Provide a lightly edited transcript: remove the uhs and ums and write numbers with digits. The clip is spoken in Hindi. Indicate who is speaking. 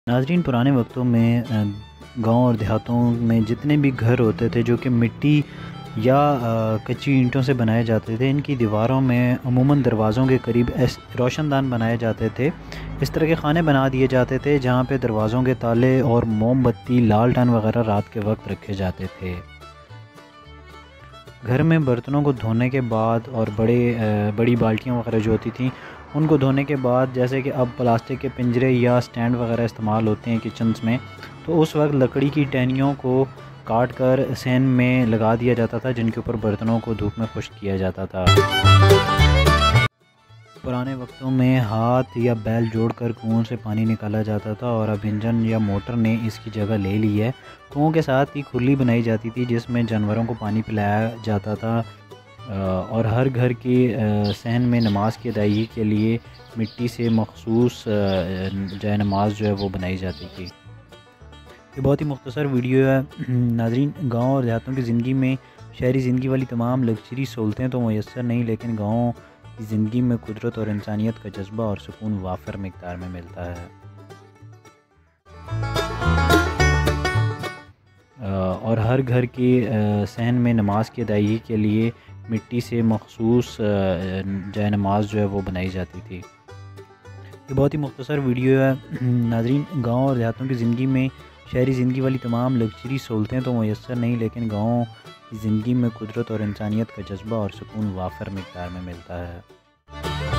Speaker 1: नाज़रीन, पुराने वक्तों में गांव और देहातों में जितने भी घर होते थे जो कि मिट्टी या कच्ची ईंटों से बनाए जाते थे, इनकी दीवारों में अमूमन दरवाज़ों के करीब रोशनदान बनाए जाते थे। इस तरह के खाने बना दिए जाते थे जहां पे दरवाज़ों के ताले और मोमबत्ती, लालटेन वगैरह रात के वक्त रखे जाते थे। घर में बर्तनों को धोने के बाद और बड़ी बाल्टियाँ वगैरह जो होती थी उनको धोने के बाद, जैसे कि अब प्लास्टिक के पिंजरे या स्टैंड वगैरह इस्तेमाल होते हैं किचन्स में, तो उस वक्त लकड़ी की टहनियों को काट कर सैन में लगा दिया जाता था जिनके ऊपर बर्तनों को धूप में खुश्क किया जाता था। पुराने वक्तों में हाथ या बैल जोड़कर कुओं से पानी निकाला जाता था और अब इंजन या मोटर ने इसकी जगह ले ली है। कुओं के साथ ही खुली बनाई जाती थी जिसमें जानवरों को पानी पिलाया जाता था और हर घर की सहन में नमाज की अदायगी के लिए मिट्टी से मखसूस जाए नमाज जो है वो बनाई जाती थी। ये बहुत ही मुख्तसर वीडियो है नाज़रीन। गाँव और देहातों की ज़िंदगी में शहरी ज़िंदगी वाली तमाम लग्जरी सहूलतें तो मैसर नहीं, लेकिन गाँव की ज़िंदगी में कुदरत और इंसानियत का जज्बा और सुकून वाफर मिक़दार में मिलता है। और हर घर की सहन में नमाज की अदायगी के लिए मिट्टी से मखसूस जाए नमाज जो है वो बनाई जाती थी। ये बहुत ही मुख्तसर वीडियो है नाज़रीन। गाँव और देहातों की ज़िंदगी में शहरी ज़िंदगी वाली तमाम लग्जरी सहूलतें तो मैसर नहीं, लेकिन गाँव की ज़िंदगी में कुदरत और इंसानियत का जज्बा और सुकून वाफर मिक़दार में मिलता है।